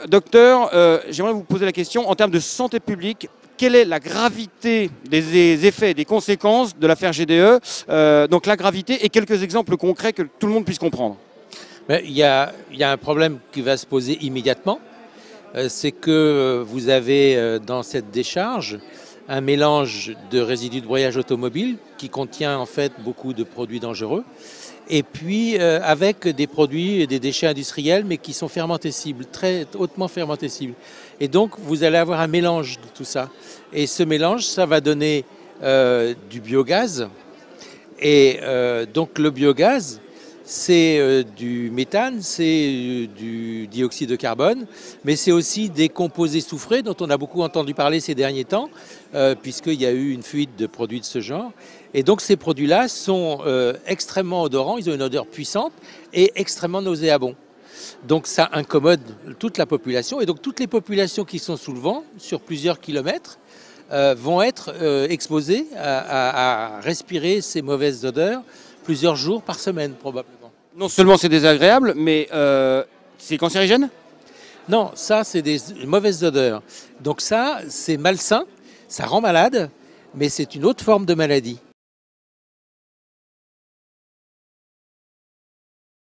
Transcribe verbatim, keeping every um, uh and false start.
docteur, euh, j'aimerais vous poser la question, en termes de santé publique, quelle est la gravité des effets et des conséquences de l'affaire G D E, euh, donc la gravité et quelques exemples concrets que tout le monde puisse comprendre. Il y a, il y a un problème qui va se poser immédiatement, euh, c'est que vous avez euh, dans cette décharge un mélange de résidus de broyage automobile qui contient en fait beaucoup de produits dangereux, et puis euh, avec des produits et des déchets industriels mais qui sont fermentescibles, très hautement fermentescibles. Et donc vous allez avoir un mélange de tout ça. Et ce mélange, ça va donner euh, du biogaz. Et euh, donc le biogaz, c'est euh, du méthane, c'est euh, du dioxyde de carbone, mais c'est aussi des composés soufrés dont on a beaucoup entendu parler ces derniers temps, euh, puisqu'il y a eu une fuite de produits de ce genre. Et donc ces produits-là sont euh, extrêmement odorants, ils ont une odeur puissante et extrêmement nauséabonds. Donc ça incommode toute la population, et donc toutes les populations qui sont sous le vent, sur plusieurs kilomètres, euh, vont être euh, exposées à, à, à respirer ces mauvaises odeurs plusieurs jours par semaine, probablement. Non seulement c'est désagréable, mais euh, c'est cancérigène? Non, ça, c'est des mauvaises odeurs. Donc ça, c'est malsain, ça rend malade, mais c'est une autre forme de maladie.